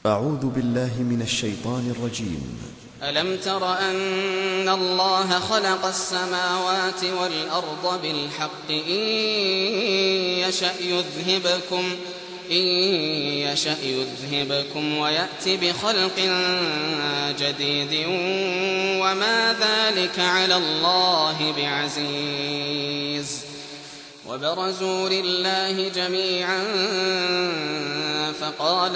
أعوذ بالله من الشيطان الرجيم. ألم تر أن الله خلق السماوات والأرض بالحق إن يشأ يذهبكم ويأت بخلق جديد وما ذلك على الله بعزيز. وبرزوا لله جميعا فقال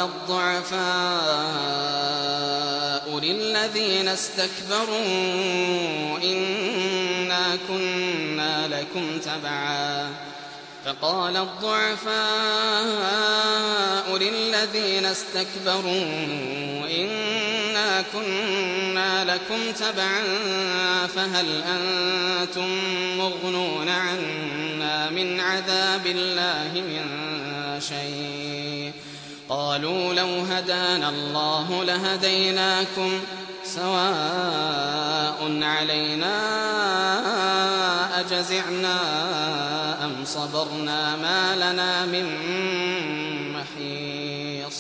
الضعفاء للذين استكبروا إنا كنا لكم تبعا فهل أنتم مغنون عنا من عذاب الله من شيء قالوا لو هدانا الله لهديناكم سواء علينا أجزعنا أم صبرنا ما لنا من محيص.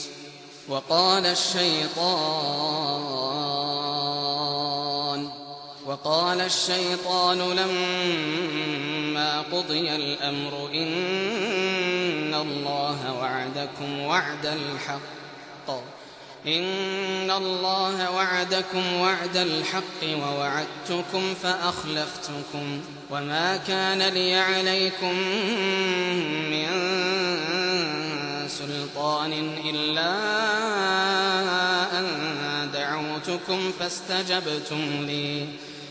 وقال الشيطان لما قضي الأمر إن الله وعدكم وعد الحق ووعدتكم فأخلفتكم وما كان لي عليكم من سلطان إلا أن دعوتكم فاستجبتم لي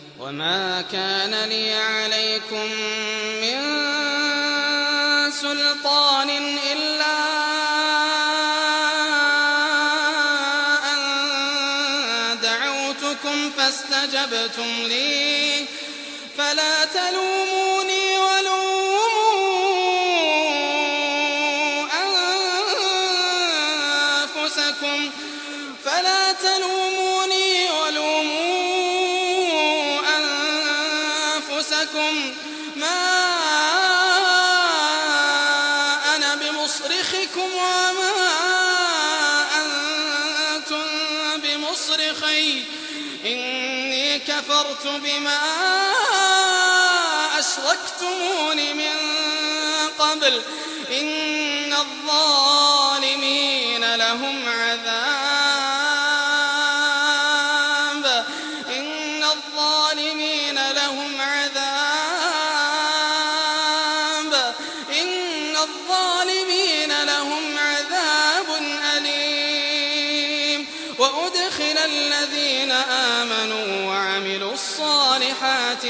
فلا تلوموني ولوموا أنفسكم ما أنا بمصرخكم وما أنتم بمصرخي إني كفرت بما أشركتمون من قبل إن الظالمين لهم عذاب أليم. وأدخل الذين آمنوا وعملوا الصالحات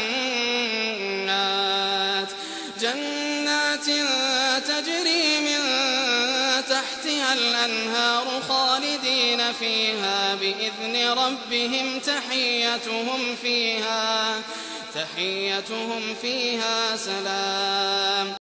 جنات تجري من تحتها الأنهار خالدين فيها بإذن ربهم تحيتهم فيها سلام.